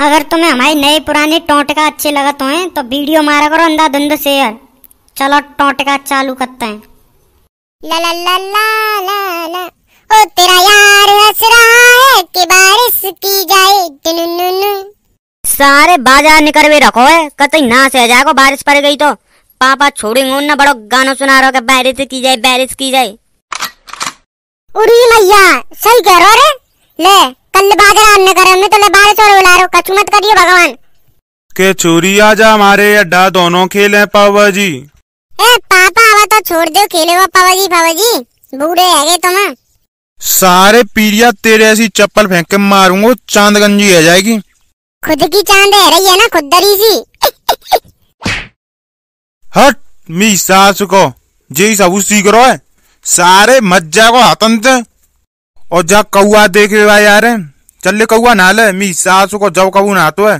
अगर तुम्हें हमारे नए पुराने टोटका अच्छे लगत हो तो वीडियो मारा करो अंधाधुंध शेयर। चलो टोटका चालू करते हैं। ला ला ला ला ला ला ओ तेरा यार हंस रहा है कि बारिश की जाए टुनुनुनु। सारे बाजार निकलवे रखो है कतई ना से जाएगा बारिश पड़ गई तो पापा छोड़ेंगे ना बड़ो गाना सुना रहा बारिश की जाए बारिश की जाए। उरी मैया सही कह रहा रे। ले कल बाजार आने करे हमने तो ले बारिश और बुला रहे हो कछु मत करिए भगवान के चोरी आजा हमारे अड्डा दोनों खेले पावा जी। ए पापा आवा तो छोड़ दो खेले वो पावा जी बूढ़े है गए तुम। सारे पीड़िया तेरे ऐसी चप्पल फेंक के मारूंगा चांदगंजी आ जाएगी। खुद की चांद है रही है ना खुदरी सी। हट मी सास को जी सब सीख रहा है सारे मज्जा को हाथन थे और जा कौआ देखे यार चल ले कौआ ना ले मी सास को जब कबू ना तो है।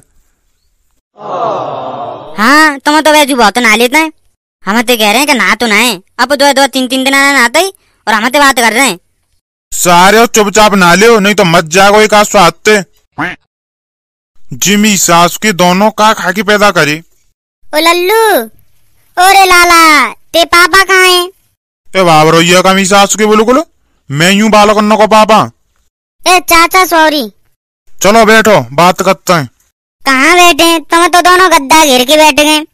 हाँ तुम तो वैसे बहुत ना लेते हैं हम तो कह रहे हैं कि ना तो ना है अब दो तीन दिन नहाते ही और हम तो बात कर रहे हैं। सारे चुपचाप ना लियो नहीं तो मत जागो एक आस आते जिमी सास के दोनों का खाकी पैदा करी। ओ लल्लू ओरे लाला ते पापा कहाँ हैं? ए बाबरोइया का मी सास के बिल्कुल मैं यूं बालक को पापा। ए चाचा सॉरी। चलो बैठो बात करते हैं। कहाँ बैठे? तुम तो दोनों गद्दा घेर के बैठ गए।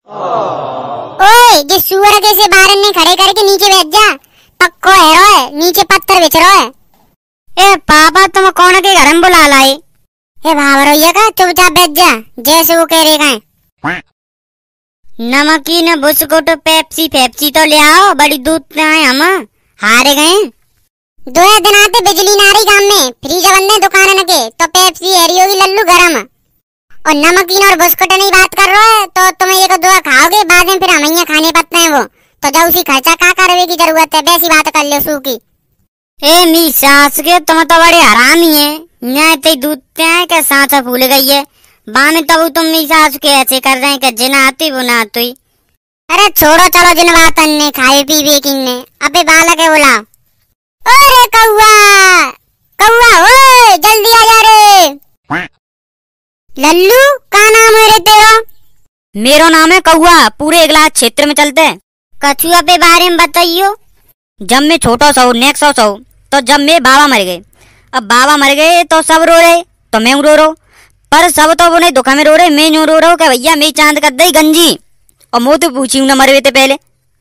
ओए ये सुअर कैसे बाहर ने खड़े करके नीचे बैठ जा पक्को है रोए नीचे पत्थर बिछ रहा है। ए पापा तुम कौन के घर में बुला लाए? ए भावरोइया का चुपचाप बैठ जा जैसे वो कह रहे हैं। नमकीन बिस्कुट पेप्सी पेप्सी तो ले आओ बड़ी दूध आए हम हारे गए। दो दिन आते बिजली नारी गांव में फ्रीज बंदे दुकान न के तो पेप्सी हरी होगी लल्लू गरम और नमकीन और बिस्कुट नहीं बात कर रहा है तो तुम एक दो खाओगे बाद में फिर हम यहाँ खाने पड़ते हैं वो तो जब उसी खर्चा का करने की जरूरत है वैसी बात कर लो सूखी। ए मी सास के तुम तो बड़े हरामी है न्याय ते दूध हैं के सांसा फूल गई है बाने तब तुम मी सास के ऐसे कर रहे हैं कि जिन आती वो ना आती। अरे छोड़ो चलो जिन बात ने खाए पीवे किन्ने अबे बालक है बोला। अरे कौआ कौआ ओए जल्दी आ जा रे। लल्लू का नाम है रे तेरा? मेरो नाम है कौआ पूरे इगलास क्षेत्र में चलते हैं। कछुआ पे बारे में बताइयो। जब मैं छोटा सा नेक्स्ट सौ तो जब मेरे बाबा मर गए अब बाबा मर गए तो सब रो रहे तो मैं रो रो पर सब तो वो नहीं दुखा में रो रहे मैं यूं रो रहा हूँ भैया मेरी चांद कर दई गंजी और मुँह तो पूछी न मरे थे पहले।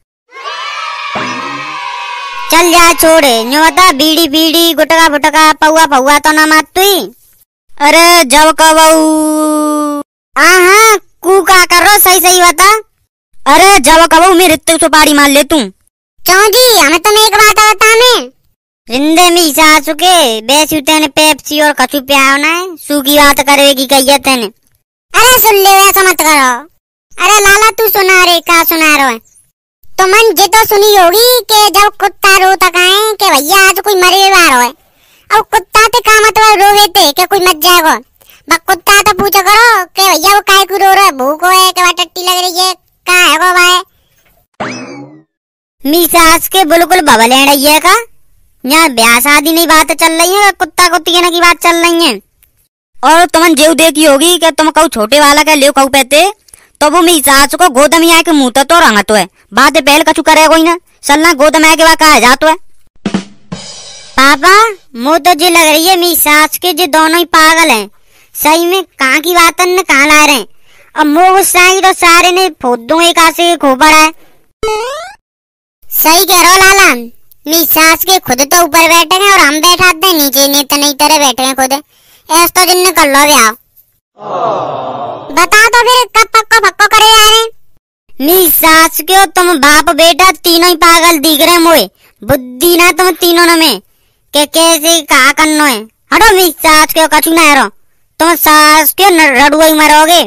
चल जा छोड़े न्यू बता बीड़ी बीड़ी गुटका फुटका पौआ फौआ तो ना मात तुई। अरे जब कबू हाँ कू का कर रो सही सही बता। अरे जब कबू मैं रित्ते सुपारी मार ले तू। क्यों जी हमें तुम एक बात बता में जिंदे में सासु के बेसु तेने पेप्सी और कछु प्याओ ना सूखी बात करेगी कहिए तेने। अरे सुन ले ऐसा मत करो। अरे लाला तू सुना रे का सुना रहा है तो मन जे तो सुनी होगी कि जब कुत्ता रोता है कि भैया आज कोई मरे बार है अब कुत्ता ते का मतलब रोवे थे कि कोई मत जाएगा बस कुत्ता तो पूछा करो कि भैया वो काय को रो रहा है भूख है कि टट्टी लग रही है का है वो भाई। मी सास के बिल्कुल बबले रही है का यहाँ ब्याह शादी नहीं बात चल रही है कुत्ता कुत्ती की बात चल रही है। और तुमन जेव देखी होगी कि तुम कहू छोटे वाला के ले कहू पहते तो वो मेरी सास को गोदम में आके मुंह तो रंगा तो है बात पहले कछु करे कोई ना सलना गोदम में आके वहाँ कहा जातो है। पापा मुँह तो जी लग रही है मेरी सास के जो दोनों ही पागल हैं सही में कहाँ की बात न कहाँ ला रहे हैं अब मुँह गुस्सा तो सारे ने फोड़ दूंगा एक आसे खो पड़ा है। सही कह रहा लाला मेरी सास के खुद तो ऊपर बैठे हैं और हम बैठाते हैं नीचे नहीं तो नहीं तरह बैठे हैं खुद ऐसा तो जिन कर लो ब्याह। बता तो फिर कब पक्को पक्को करे जा रहे हैं? मी सास के तुम बाप बेटा तीनों ही पागल दिख रहे मोए बुद्धि ना तुम तीनों न में के कैसे कहा करनो है। हटो मी सास के कछु ना हरो तुम सास के रड़ुआ ही मरोगे।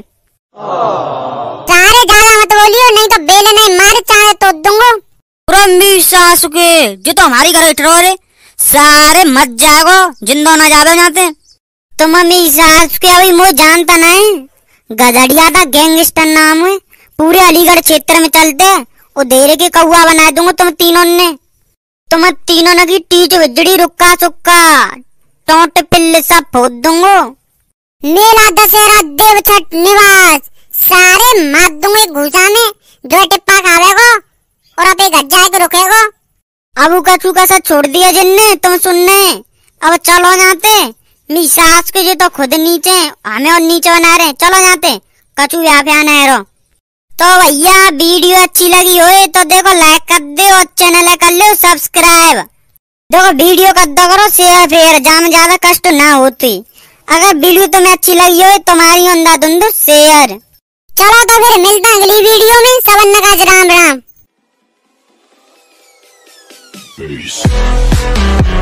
सारे ज्यादा मत बोलियो नहीं तो बेले नहीं मार चाहे तो दूंगा। मी सास के जो तो हमारी घर इठ रे सारे मत जागो जिंदो ना जावे जाते। तुम मी सास के अभी मुझे जानता नहीं गजड़िया था गैंगस्टर नाम है पूरे अलीगढ़ क्षेत्र में चलते और देरे के कौआ बना दूंगा तुम तीनों ने की टीच बिजड़ी रुक्का सुक्का टोट पिल्ले सब फोड़ दूंगा। मेला दशहरा देव छठ निवास सारे मार दूंगे घुसा में जो टिप्पा खावेगो और अपे घर जाके रुकेगो। अब कछु का सा छोड़ दिया जिनने तुम सुनने। अब चलो जाते मी सास के जो तो खुद नीचे हमें और नीचे बना रहे। चलो जाते कछु व्याख्यान है रो। तो भैया वीडियो अच्छी लगी हो तो देखो लाइक कर दे और चैनल कर लो सब्सक्राइब। देखो वीडियो कर दो करो शेयर फिर जहाँ ज्यादा कष्ट ना होती। अगर वीडियो तुम्हें अच्छी लगी हो तुम्हारी अंधाधुंध शेयर। चलो तो फिर मिलते हैं अगली वीडियो में। सबन का राम राम।